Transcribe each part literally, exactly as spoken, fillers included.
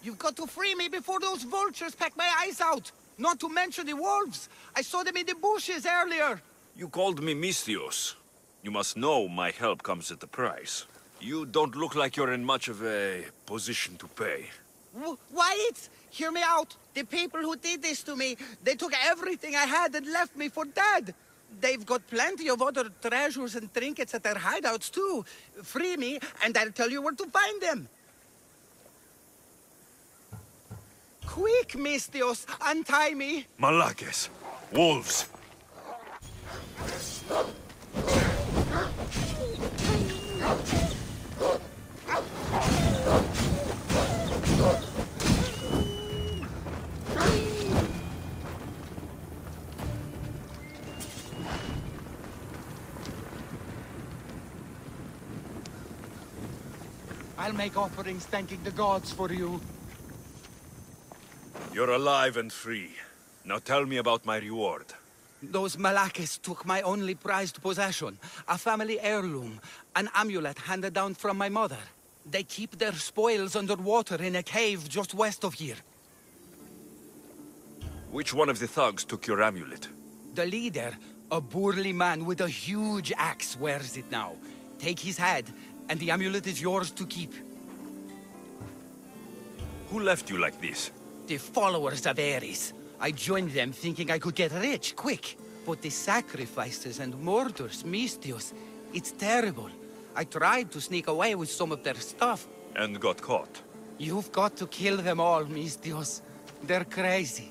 You've got to free me before those vultures peck my eyes out! Not to mention the wolves! I saw them in the bushes earlier! You called me Misthios. You must know my help comes at a price. You don't look like you're in much of a position to pay. W Wait! Hear me out! The people who did this to me, they took everything I had and left me for dead! They've got plenty of other treasures and trinkets at their hideouts too. Free me, and I'll tell you where to find them. Quick, Misthios, untie me! Malakes! Wolves! I'll make offerings thanking the gods for you. You're alive and free. Now tell me about my reward. Those Malakes took my only prized possession, a family heirloom, an amulet handed down from my mother. They keep their spoils underwater in a cave just west of here. Which one of the thugs took your amulet? The leader, a burly man with a huge axe, wears it now. Take his head, and the amulet is yours to keep. Who left you like this? The followers of Ares. I joined them thinking I could get rich quick. But the sacrifices and murders, Misthios, it's terrible. I tried to sneak away with some of their stuff. And got caught. You've got to kill them all, Misthios. They're crazy.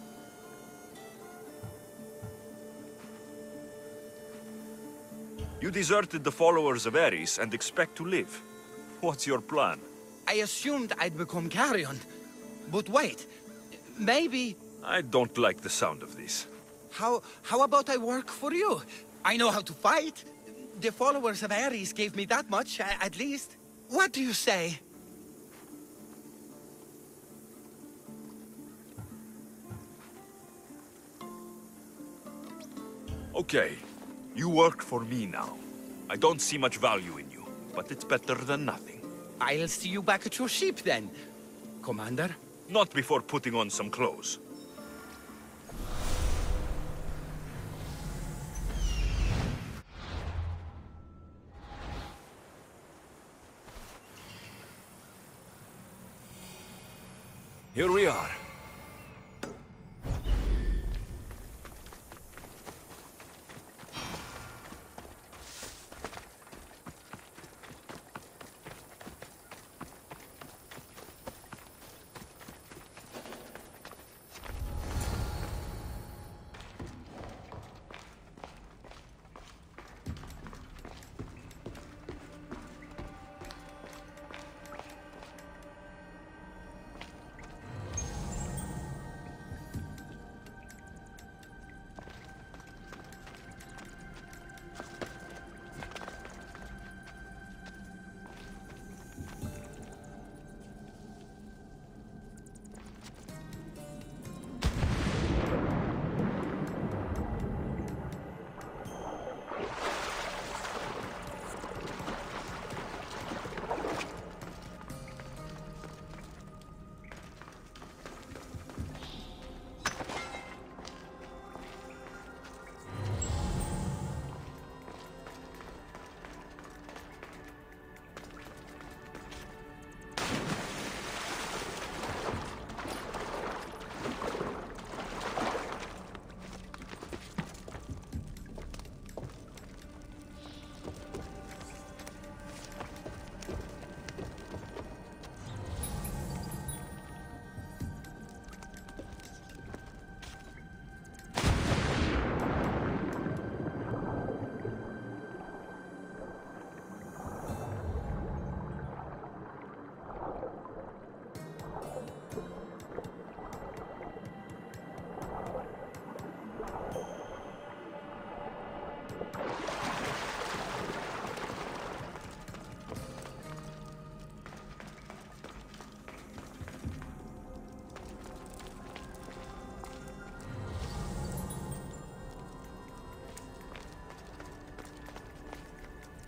You deserted the followers of Ares and expect to live. What's your plan? I assumed I'd become Carrion. But wait, maybe... I don't like the sound of this. How, how about I work for you? I know how to fight. The followers of Ares gave me that much, at least. What do you say? Okay, you work for me now. I don't see much value in you, but it's better than nothing. I'll see you back at your ship then, Commander. Not before putting on some clothes. Here we are.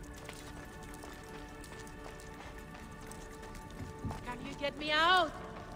Can you get me out?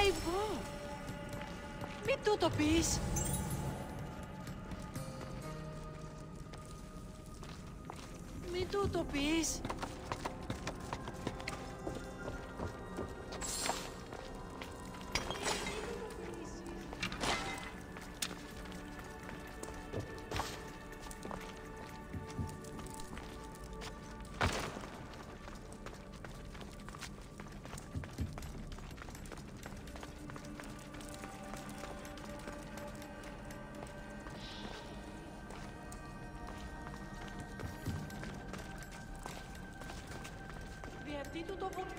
Ay po! Μην του το πεις! Μην του το πεις! Διευτεί του το βου...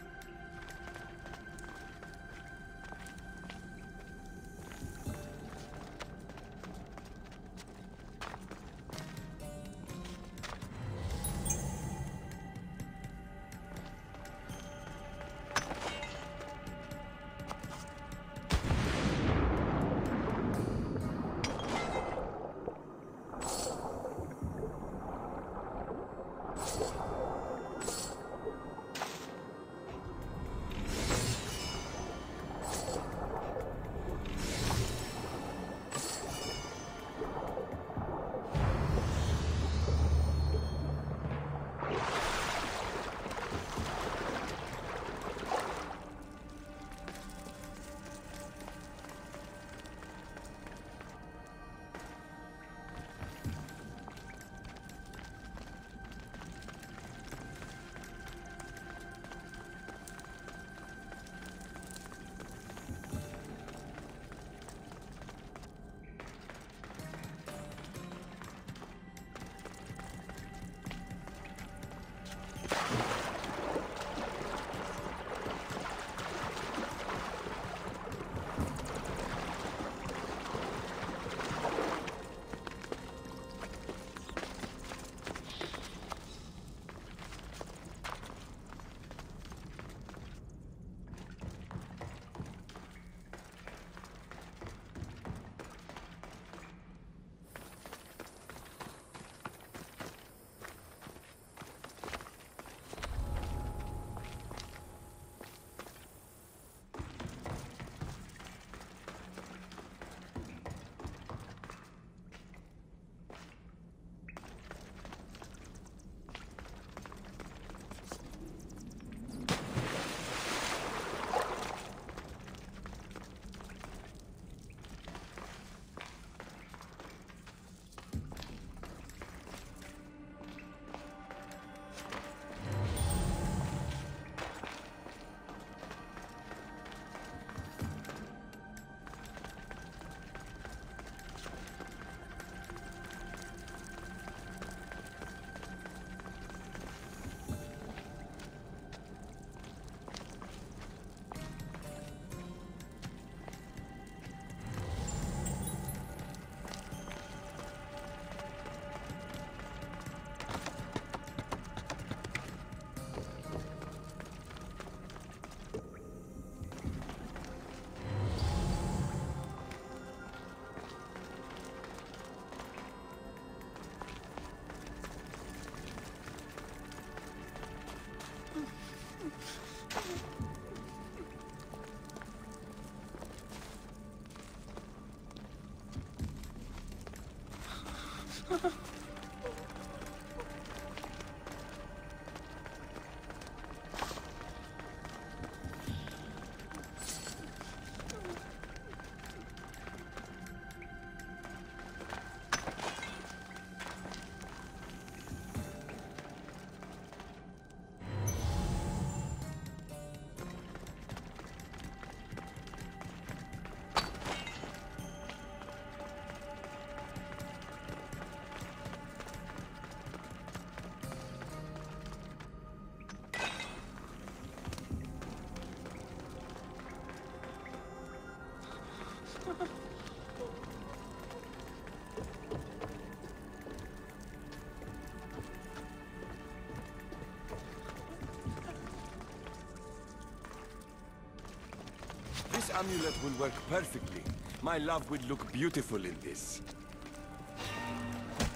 This amulet will work perfectly. My love would look beautiful in this.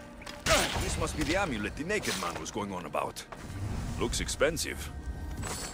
This must be the amulet the naked man was going on about. Looks expensive.